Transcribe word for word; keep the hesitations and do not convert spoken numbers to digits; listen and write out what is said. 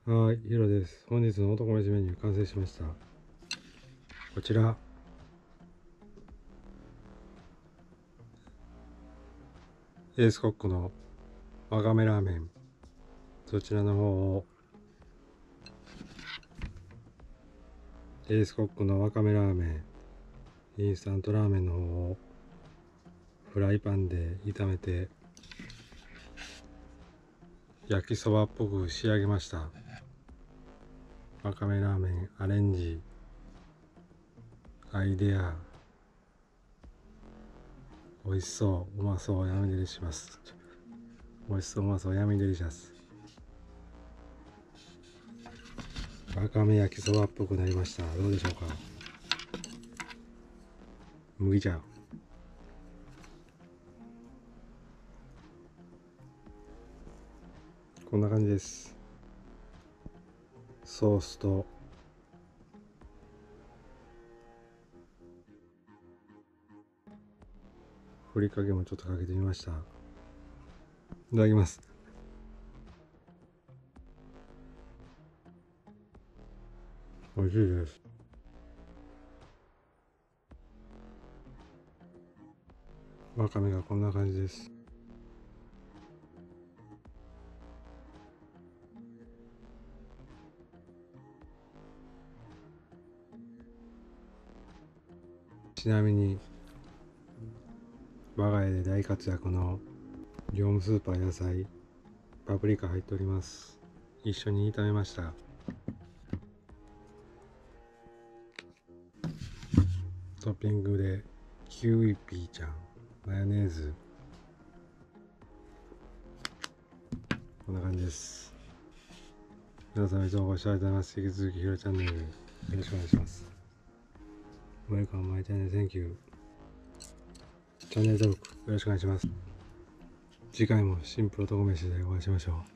はい、ヒロです。本日の男飯メニュー完成しました。こちら、エースコックのわかめラーメン。そちらの方を、エースコックのわかめラーメン、インスタントラーメンの方を、フライパンで炒めて、焼きそばっぽく仕上げました。わかめラーメンアレンジ、アイデア、美味しそう、うまそう、ヤミデリします。美味しそう、うまそう、ヤミデリシャス。わかめ焼きそばっぽくなりました。どうでしょうか。麦茶。こんな感じです。ソースとふりかけもちょっとかけてみました。いただきます。美味しいです。わかめがこんな感じです。ちなみに我が家で大活躍の業務スーパー野菜パプリカ入っております。一緒に炒めました。トッピングでキウイピーちゃん、マヨネーズ、こんな感じです。皆さんいつもご視聴ありがとうございます。引き続きひろチャンネルよろしくお願いします。Welcome my channel, thank you。チャンネル登録よろしくお願いします。次回もシンプル男飯でお会いしましょう。